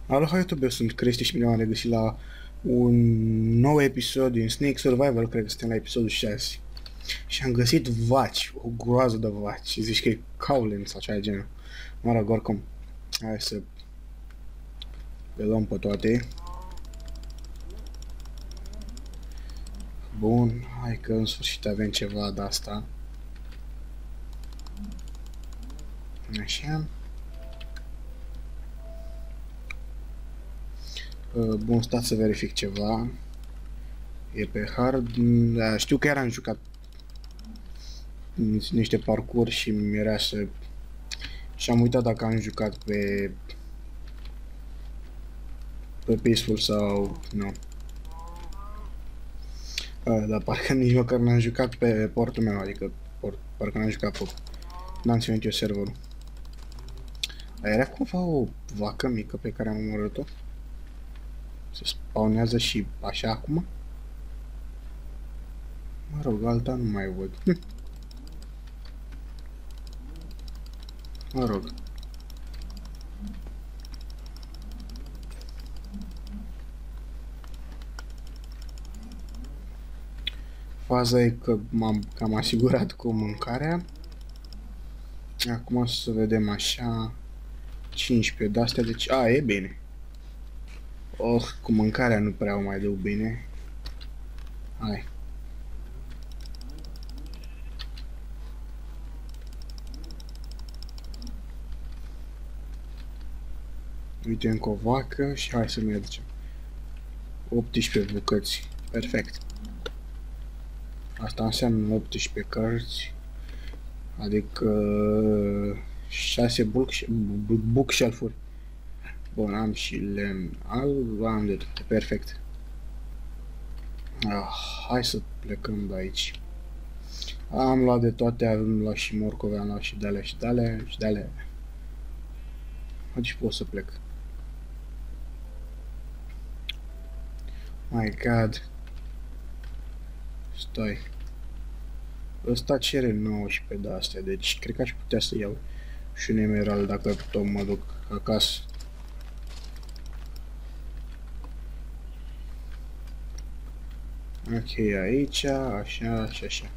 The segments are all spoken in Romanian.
Aloha YouTube, eu sunt Cristi și bine m-am regăsit la un nou episod din Snake Survival, cred că suntem la episodul 6. Și am găsit vaci, o groază de vaci, și zici că e Cowlin sau cea de genul. Mă rog, oricum, hai să le luăm pe toate. Bun, hai că în sfârșit avem ceva de asta. Așa. Bun, stați să verific ceva. E pe hard. Da, știu că eram jucat niște parcurs și mi-era să... Și am uitat dacă am jucat pe Peaceful sau... nu. Dar parcă nici măcar n-am jucat pe portul meu, adică parcă n-am jucat pe... N-am ținut eu serverul. Era cumva o vacă mică pe care am omorât-o? Se spawnează și așa acum? Mă rog, alta nu mai văd. Mă rog. Faza e că m-am cam asigurat cu mâncarea. Acum o să vedem așa. 15 de-astea, deci... e bine. Cu mâncarea nu prea o mai duc bine. Hai. Uite încă o vacă și hai să mergem. 18 bucăți. Perfect. Asta înseamnă 18 cărți. Adică 6 bookshelf-uri. Bun, am și lemn alb, am de toate. Perfect. Hai să plecăm de aici. Am luat de toate, am luat și morcove, am luat și de-alea și de-alea și de-alea. Deci pot să plec. My God. Stai. Ăsta cere 19 de astea, deci cred că aș putea să iau și un emerald dacă tot mă duc acasă. Ok, aici, așa și așa.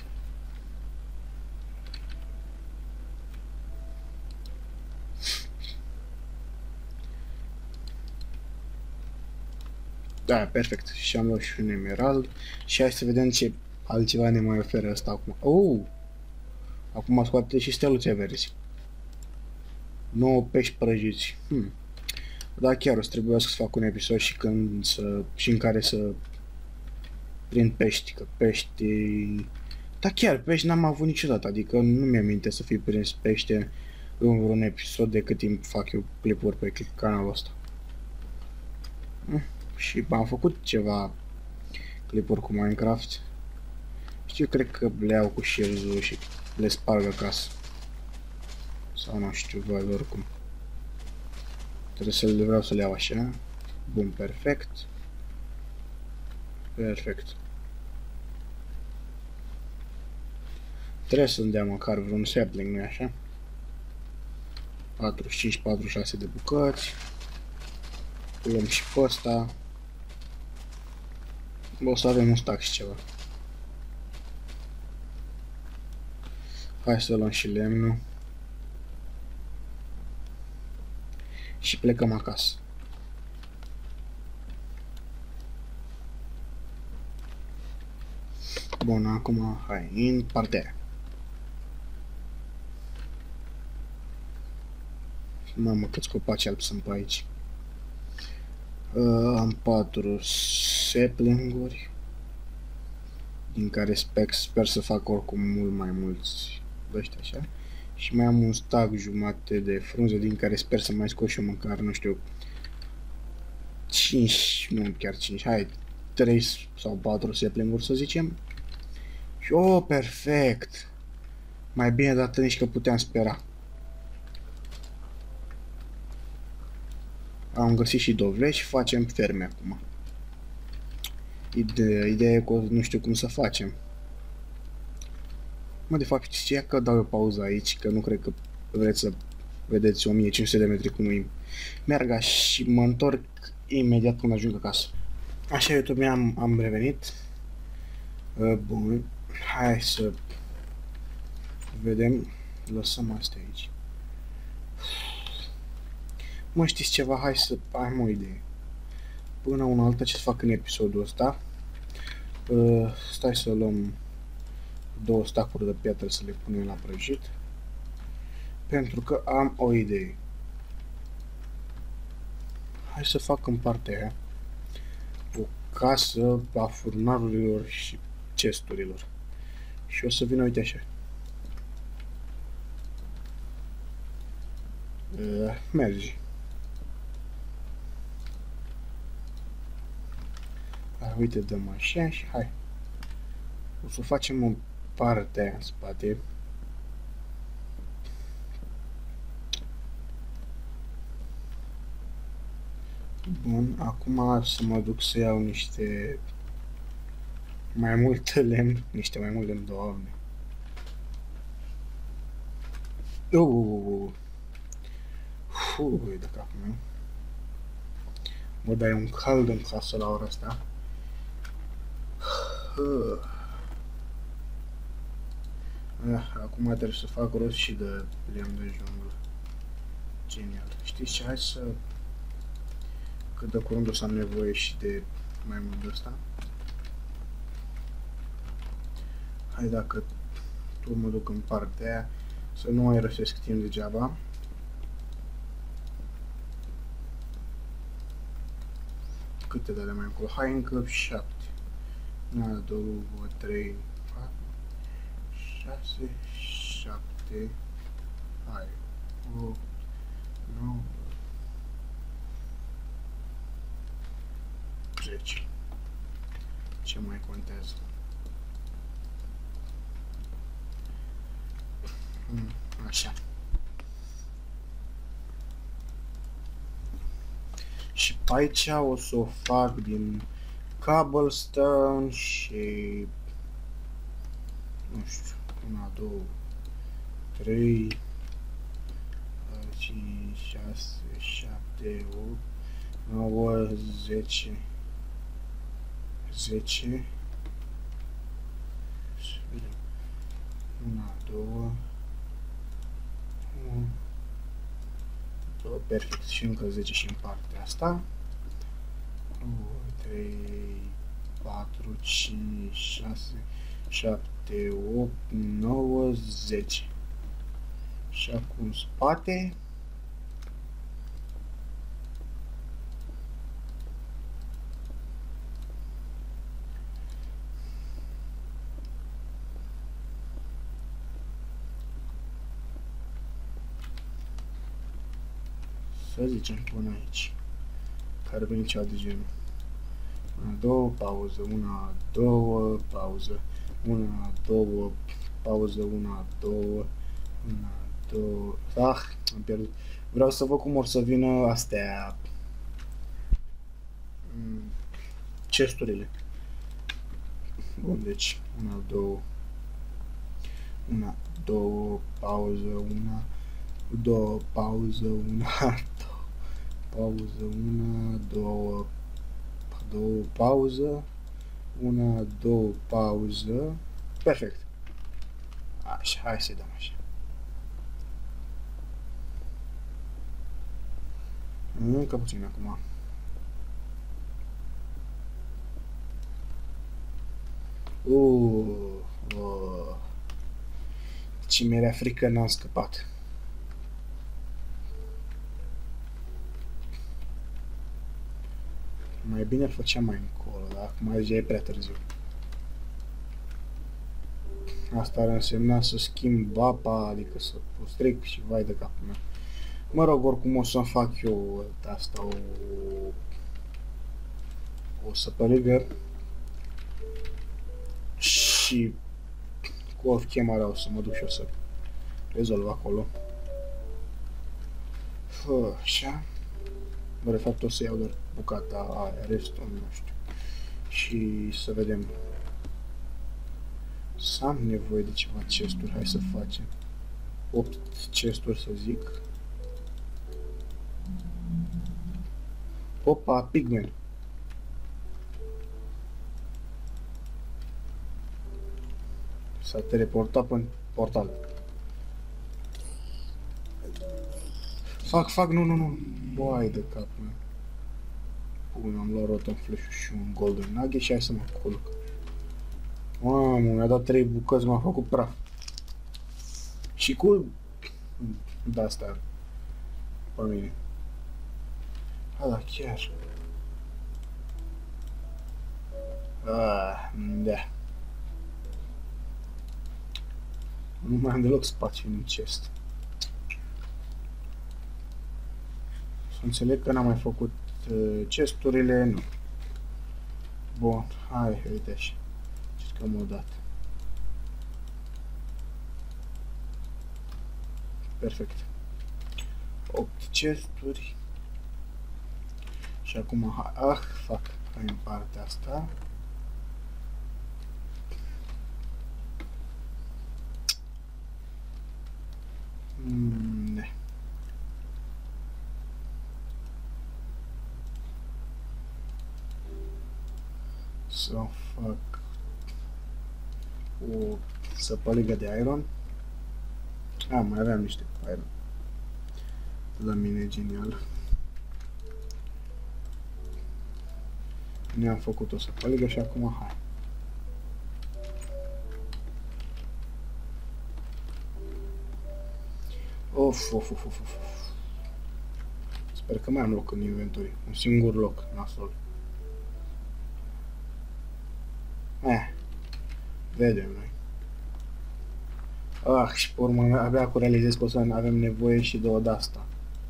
Da, perfect. Și am luat și un emerald. Și hai să vedem ce altceva ne mai oferă asta acum. Acum scoate și steluțe verzi. 9 pești prăjiți. Da, chiar o să trebuiască să fac un episod și în care să prind pești, că pești... Da, chiar, pești n-am avut niciodată, adică nu mi-am minte să fi prins pește în vreun episod de cât timp fac eu clipuri pe canalul ăsta. Și am făcut ceva clipuri cu Minecraft. Și eu cred că le iau cu share-ul și le sparg acasă. Sau nu știu, văd oricum. Vreau să le iau așa. Bun, perfect. Perfect. Trebuie să-mi dea măcar vreun sapling, nu-i așa? 45-46 de bucăți. Luăm și pe ăsta. O să avem un stack și ceva. Hai să luăm și lemnul. Și plecăm acasă. Bun, acum hai în partea aia. Mamă, câți copaci albi sunt pe aici. Am 4 sapling-uri, din care sper să fac oricum mult mai mulți ăștia așa. Și mai am un stack jumate de frunze, din care sper să mai scot și eu măcar, nu știu, 5, nu chiar 5, hai, 3 sau 4 sapling-uri să zicem. Și perfect! Mai bine de atât nici că puteam spera. Am găsit și dovlești și facem ferme acum. Ideea e că nu știu cum să facem. Mă, de fapt, știa că dau eu pauză aici, că nu cred că vreți să Vedeți, 1500 de metri cum îi merg și mă întorc imediat când ajung acasă. Așa, YouTube, am revenit. Bun, hai să vedem. Lăsăm astea aici. Mă, știți ceva? Hai să am o idee. Până una alta, ce să fac în episodul ăsta? Stai să luăm 2 stacuri de piatră să le punem la prăjit. Pentru că am o idee. Hai să fac în partea aia o casă a furnarurilor și chesturilor. Și o să vină, uite așa. Merge. Uite, dăm așa și hai. O să facem în partea aia în spate. Bun, acum să mă duc să iau niște mai mult lemn, doamne. De capul meu. Mă dai un cald în casă la ora asta. Acum trebuie să fac rost și de lemn de junglă. Genial. Știți ce? Hai să... Cât de curând o să am nevoie și de mai mult de ăsta. Hai, dacă tu mă duc în partea aia, să nu mai răsesc timp degeaba. Câte de mai încolo? Hai, încă 7. 1, 2, 3, 4, 6, 7. Hai. 8, 9, 10. Ce mai contează? Așa. Și pe aici o să o fac din cobblestone și... nu știu, 1, 2, 3, 5, 6, 7, 8, 9, 10, 10, 1, 2, 2, perfect, și încă 10 și în partea asta. 2, 3, 4, 5, 6, 7, 8, 9, 10. Și acum în spate. Să zicem până aici. Care vine ceva de genul. 1, 2, pauză, 1, 2, pauză, 1, 2, pauză, 1, 2, 1, 2... am pierdut. Vreau să văd cum or să vină astea... chesturile. Bun, deci 1, 2, 1, 2, pauză, 1, 2, pauză, 1, 2, pauză, 1, 2, 2, pauză, 1, 2, pauză, perfect. Așa, hai să-i dăm așa. Încă puțin acum. Ce mi-era frică, n-am scăpat. Mai bine îl făceam mai încolo, dar acum deja e prea târziu. Asta ar însemna să schimb apa, adică să o stric și vai de capul meu. Mă rog, oricum o să-mi fac eu asta o săpărigă și cu o chemare o să mă duc și o să rezolv acolo. Așa. Bă, de fapt o să iau doar bucata aia, restul nu știu. Și să vedem. Să am nevoie de ceva chesturi, hai să facem 8 chesturi să zic. Opa, pigmen. S-a teleportat pe portal. Fac, nu. Boai de cap, mă. Bun, am luat rotom flash și un golden nugget și hai să mă culc. Mamă, mi-a dat 3 bucăți, m-a făcut praf. Și cu... Da, asta pe mine. Da, chiar. Da. Nu mai am deloc spațiu în chest. Să înțeleg că n-am mai făcut chesturile, nu. Bun, hai, uite așa. Cercăm o dată. Perfect. 8 chesturi. Și acum, fac. Hai în partea asta. Ne. Să fac o săpăligă de iron. Mai aveam niște iron. La mine genial. Ne-am făcut o săpăligă și acum hai. Of. Sper că mai am loc în inventory. Un singur loc, nasol. Vedem noi. Și pe urmă abia cu realizez că o să avem nevoie și de o de-asta.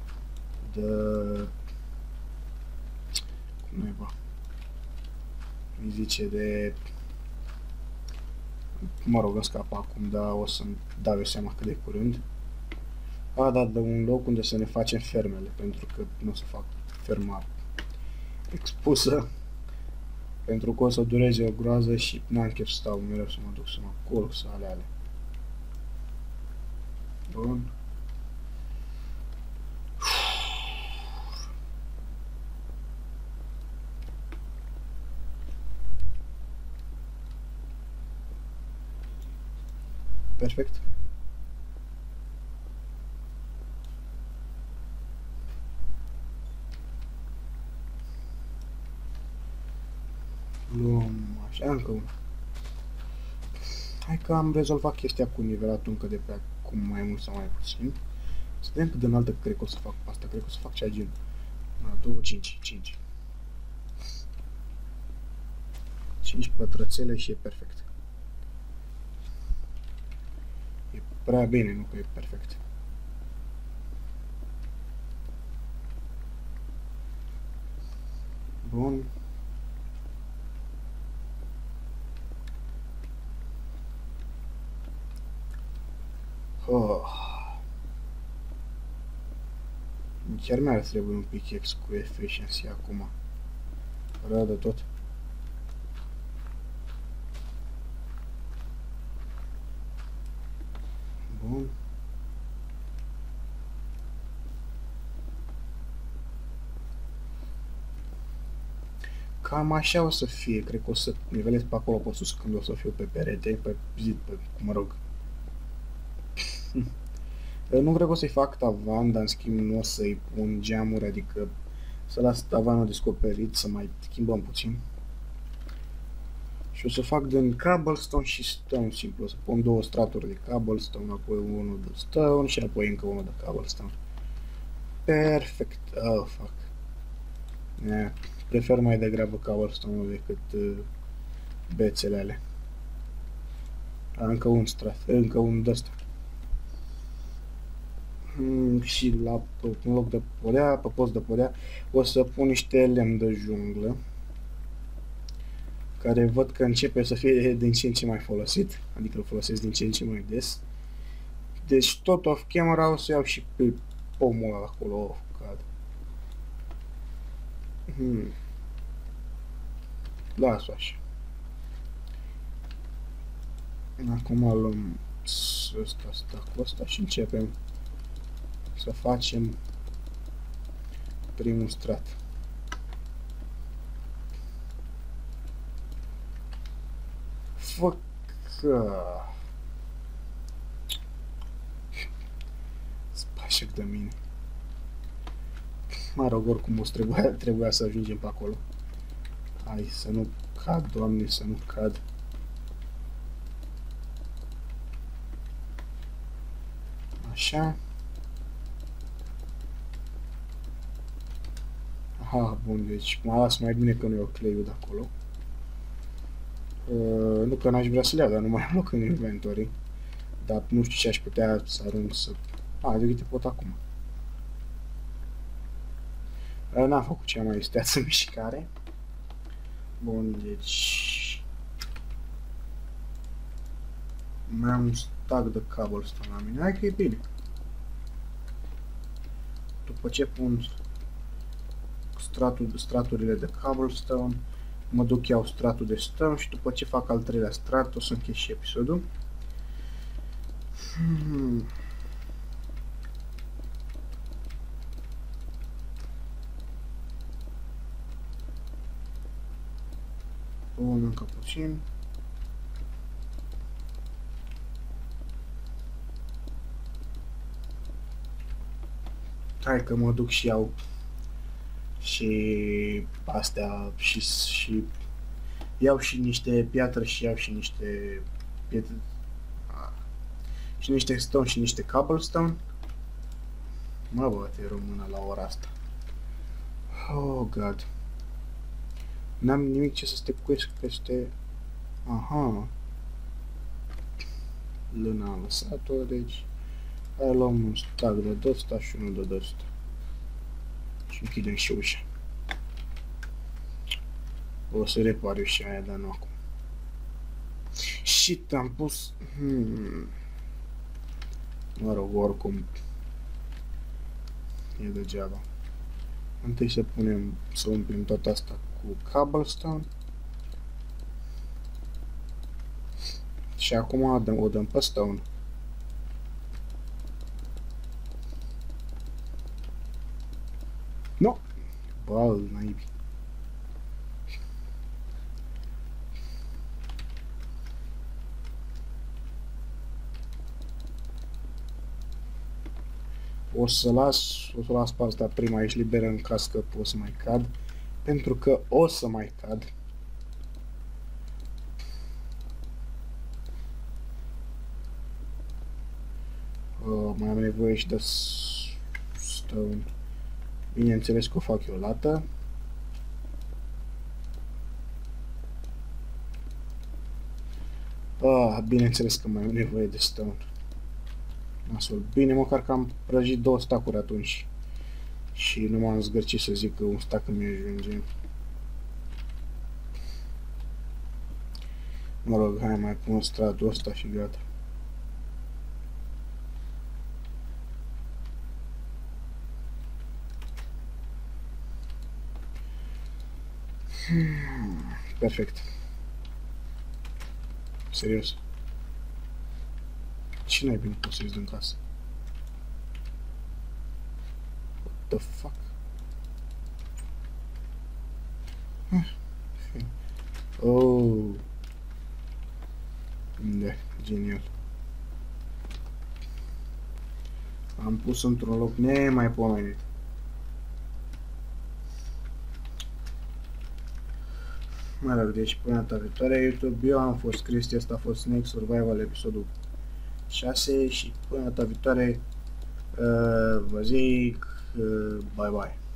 Cum naiba? Îmi zice de... Mă rog, îmi scapă acum, dar o să-mi dau eu seama cât de curând. De un loc unde să ne facem fermele, pentru că nu o să fac ferma expusă. Pentru că o să dureze o groază și n-am chef să stau mereu să mă duc să mă culc, să ale. Bun. Perfect. Luăm așa, încă unul. Hai că am rezolvat chestia cu nivelatul încă de pe acum mai mult sau mai puțin. Să vedem cât de înaltă cred că o să fac asta. Cred că o să fac cea gen 5 pătrățele și e perfect. E prea bine, nu că e perfect. Bun. Chiar mi-ar trebui un pickaxe cu efficiency acum. Rău de tot. Bun. Cam așa o să fie, cred că o să nivelez pe acolo pe sus când o să fiu pe perete, pe zid, mă rog. Nu cred că o să-i fac tavan, dar în schimb nu o să-i pun geamuri, adică să las tavanul descoperit, să mai schimbăm puțin. Și o să fac din cobblestone și stone simplu, o să pun 2 straturi de cobblestone, apoi unul de stone și apoi încă unul de cobblestone. Perfect, fuck. Prefer mai degrabă cobblestone-ul decât bețele alea. Încă un strat, încă un de ăsta. Și în loc de podea, pe post de podea, o să pun niște lemn de junglă, care văd că începe să fie din ce în ce mai folosit, adică îl folosesc din ce în ce mai des. Deci tot off camera o să iau și pe pomul ăla acolo, cad. Las-o așa. Acum luăm ăsta cu ăsta și începem să facem Primul strat. Fuck. Spașec de mine. Mă rog, oricum o să trebuia să ajungem pe acolo. Hai să nu cad, Doamne, să nu cad. Așa. Aha, bun, deci mă las mai bine că nu iau cleiul de acolo. Nu că n-aș vrea să le iau, dar nu mai am loc în inventory. Dar nu știu ce aș putea să arunc să... de uite, pot acum. N-am făcut cea mai isteață mișcare. Bun, deci... mai am un stack de cobblestone la mine. Hai că e bine. După ce pun straturile de cobblestone, mă duc, iau stratul de stone și după ce fac al treilea strat o să închei și episodul. Bun, încă puțin. Hai că mă duc și iau și astea și iau și niște piatră și iau și niște pietre și niște stone și niște cobblestone. Mă bate română la ora asta. Oh god. N-am nimic ce să stecuiesc peste... Aha. Lâna am lăsat-o, deci... Hai luăm un stack de dăsta și unul de dăsta. Și închidem și ușa. O să repar eu și aia, dar nu acum. Shit, am pus... Mă rog, oricum... E degeaba. Întâi să punem, să umplem tot asta cu cobblestone. Și acum o dăm pe stone. Nu! Bă, naibii. O să las pe asta prima aici liberă în caz că pot să mai cad. Pentru că o să mai cad. Mai am nevoie și de stone. Bineînțeles că o fac eu o dată. Bineînțeles că mai am nevoie de stone. Nasol. Bine, măcar că am prăjit 2 stack-uri atunci. Și nu m-am zgârcit să zic că un stack îmi ajunge. Mă rog, hai mai pun stratul ăsta și gata. Perfect. Serios. Ce n-ai bine pot să-i din casă? What the fuck? Oh. Da, genial. Am pus într-un loc nemaipomenit. Mă rog, deci până data viitoare YouTube, eu am fost Cristi, asta a fost Snake Survival episodul 6 și până data viitoare vă zic bye bye.